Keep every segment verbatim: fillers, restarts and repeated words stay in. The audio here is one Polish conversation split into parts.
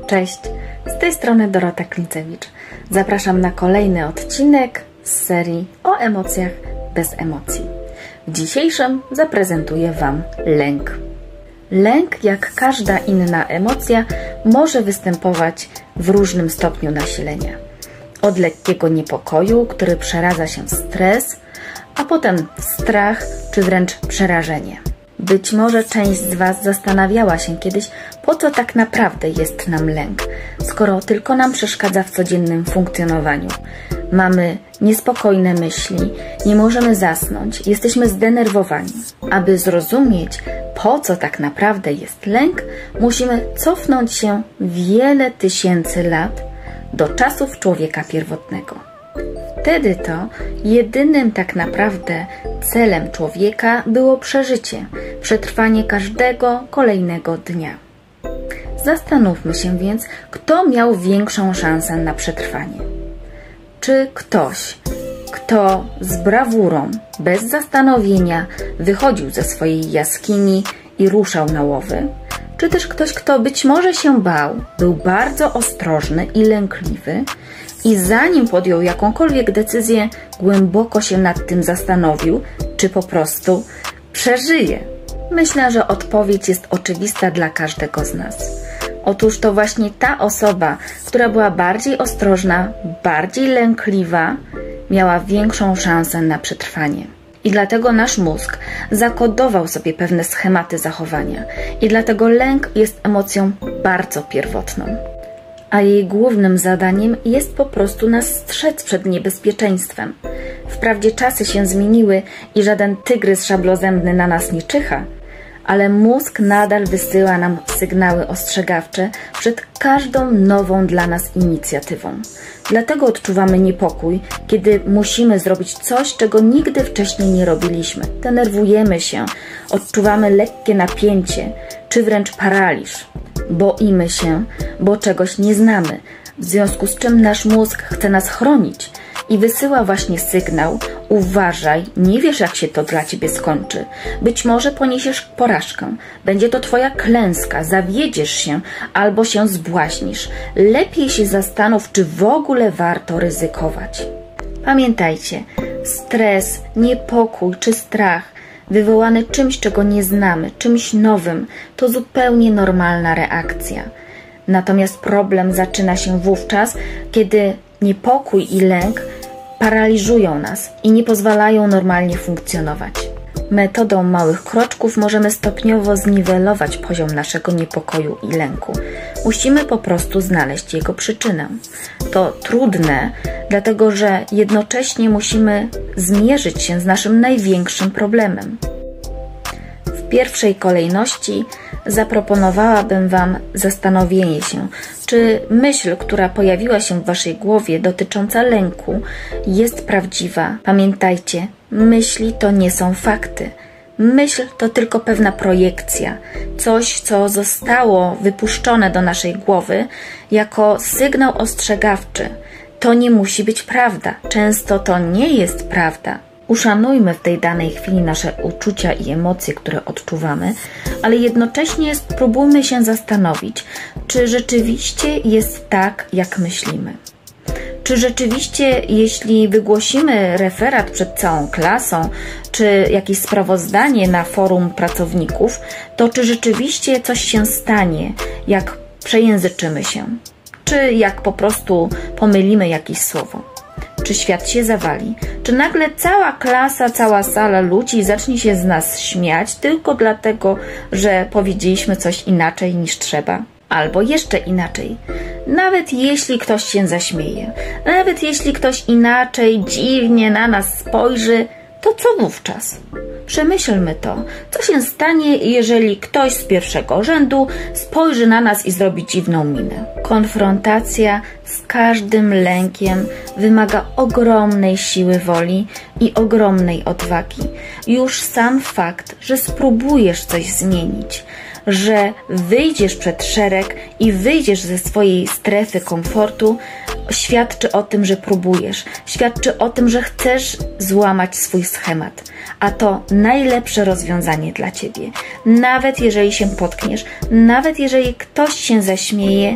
Cześć, z tej strony Dorota Klincewicz. Zapraszam na kolejny odcinek z serii o emocjach bez emocji. W dzisiejszym zaprezentuję Wam lęk. Lęk, jak każda inna emocja, może występować w różnym stopniu nasilenia. Od lekkiego niepokoju, który przeradza się w stres, a potem strach czy wręcz przerażenie. Być może część z Was zastanawiała się kiedyś, po co tak naprawdę jest nam lęk, skoro tylko nam przeszkadza w codziennym funkcjonowaniu. Mamy niespokojne myśli, nie możemy zasnąć, jesteśmy zdenerwowani. Aby zrozumieć, po co tak naprawdę jest lęk, musimy cofnąć się wiele tysięcy lat do czasów człowieka pierwotnego. Wtedy to jedynym tak naprawdę celem człowieka było przeżycie, przetrwanie każdego kolejnego dnia. Zastanówmy się więc, kto miał większą szansę na przetrwanie. Czy ktoś, kto z brawurą, bez zastanowienia wychodził ze swojej jaskini i ruszał na łowy? Czy też ktoś, kto być może się bał, był bardzo ostrożny i lękliwy i zanim podjął jakąkolwiek decyzję, głęboko się nad tym zastanowił, czy po prostu przeżyje? Myślę, że odpowiedź jest oczywista dla każdego z nas. Otóż to właśnie ta osoba, która była bardziej ostrożna, bardziej lękliwa, miała większą szansę na przetrwanie. I dlatego nasz mózg zakodował sobie pewne schematy zachowania. I dlatego lęk jest emocją bardzo pierwotną. A jej głównym zadaniem jest po prostu nas strzec przed niebezpieczeństwem. Wprawdzie czasy się zmieniły i żaden tygrys szablozębny na nas nie czyha, ale mózg nadal wysyła nam sygnały ostrzegawcze przed każdą nową dla nas inicjatywą. Dlatego odczuwamy niepokój, kiedy musimy zrobić coś, czego nigdy wcześniej nie robiliśmy. Denerwujemy się, odczuwamy lekkie napięcie, czy wręcz paraliż. Boimy się, bo czegoś nie znamy, w związku z czym nasz mózg chce nas chronić i wysyła właśnie sygnał: uważaj, nie wiesz, jak się to dla Ciebie skończy. Być może poniesiesz porażkę, będzie to Twoja klęska, zawiedziesz się albo się zbłaźnisz. Lepiej się zastanów, czy w ogóle warto ryzykować. Pamiętajcie, stres, niepokój czy strach wywołany czymś, czego nie znamy, czymś nowym, to zupełnie normalna reakcja. Natomiast problem zaczyna się wówczas, kiedy niepokój i lęk paraliżują nas i nie pozwalają normalnie funkcjonować. Metodą małych kroczków możemy stopniowo zniwelować poziom naszego niepokoju i lęku. Musimy po prostu znaleźć jego przyczynę. To trudne, dlatego że jednocześnie musimy zmierzyć się z naszym największym problemem. W pierwszej kolejności zaproponowałabym Wam zastanowienie się, czy myśl, która pojawiła się w Waszej głowie dotycząca lęku, jest prawdziwa. Pamiętajcie, myśli to nie są fakty. Myśl to tylko pewna projekcja, coś, co zostało wypuszczone do naszej głowy jako sygnał ostrzegawczy. To nie musi być prawda. Często to nie jest prawda. Uszanujmy w tej danej chwili nasze uczucia i emocje, które odczuwamy, ale jednocześnie spróbujmy się zastanowić, czy rzeczywiście jest tak, jak myślimy. Czy rzeczywiście, jeśli wygłosimy referat przed całą klasą, czy jakieś sprawozdanie na forum pracowników, to czy rzeczywiście coś się stanie, jak przejęzyczymy się, czy jak po prostu pomylimy jakieś słowo. Czy świat się zawali? Czy nagle cała klasa, cała sala ludzi zacznie się z nas śmiać tylko dlatego, że powiedzieliśmy coś inaczej niż trzeba? Albo jeszcze inaczej. Nawet jeśli ktoś się zaśmieje, nawet jeśli ktoś inaczej, dziwnie na nas spojrzy, to co wówczas? Przemyślmy to. Co się stanie, jeżeli ktoś z pierwszego rzędu spojrzy na nas i zrobi dziwną minę? Konfrontacja z każdym lękiem wymaga ogromnej siły woli i ogromnej odwagi. Już sam fakt, że spróbujesz coś zmienić, że wyjdziesz przed szereg i wyjdziesz ze swojej strefy komfortu, świadczy o tym, że próbujesz. Świadczy o tym, że chcesz złamać swój schemat. A to najlepsze rozwiązanie dla Ciebie. Nawet jeżeli się potkniesz, nawet jeżeli ktoś się zaśmieje,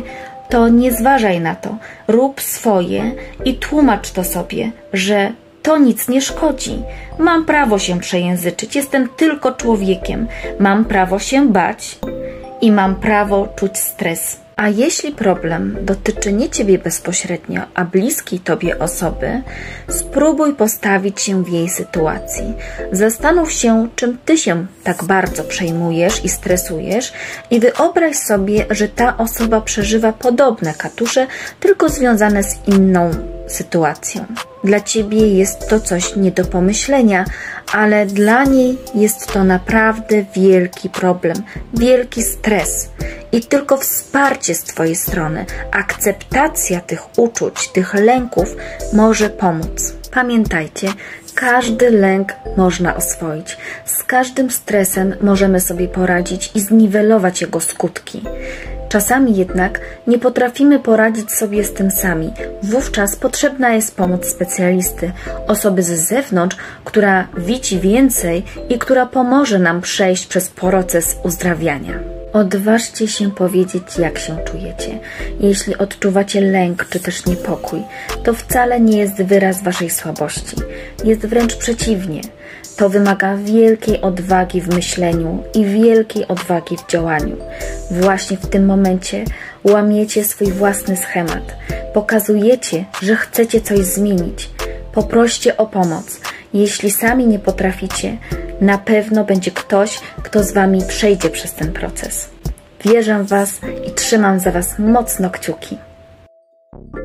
to nie zważaj na to. Rób swoje i tłumacz to sobie, że to nic nie szkodzi. Mam prawo się przejęzyczyć, jestem tylko człowiekiem. Mam prawo się bać i mam prawo czuć stres. A jeśli problem dotyczy nie Ciebie bezpośrednio, a bliskiej Tobie osoby, spróbuj postawić się w jej sytuacji. Zastanów się, czym Ty się tak bardzo przejmujesz i stresujesz i wyobraź sobie, że ta osoba przeżywa podobne katusze, tylko związane z inną sytuacją. Dla Ciebie jest to coś nie do pomyślenia, ale dla niej jest to naprawdę wielki problem, wielki stres. I tylko wsparcie z Twojej strony, akceptacja tych uczuć, tych lęków może pomóc. Pamiętajcie, każdy lęk można oswoić. Z każdym stresem możemy sobie poradzić i zniwelować jego skutki. Czasami jednak nie potrafimy poradzić sobie z tym sami. Wówczas potrzebna jest pomoc specjalisty, osoby z zewnątrz, która widzi więcej i która pomoże nam przejść przez proces uzdrawiania. Odważcie się powiedzieć, jak się czujecie. Jeśli odczuwacie lęk czy też niepokój, to wcale nie jest wyraz waszej słabości. Jest wręcz przeciwnie. To wymaga wielkiej odwagi w myśleniu i wielkiej odwagi w działaniu. Właśnie w tym momencie łamiecie swój własny schemat. Pokazujecie, że chcecie coś zmienić. Poproście o pomoc. Jeśli sami nie potraficie, na pewno będzie ktoś, kto z Wami przejdzie przez ten proces. Wierzę w Was i trzymam za Was mocno kciuki.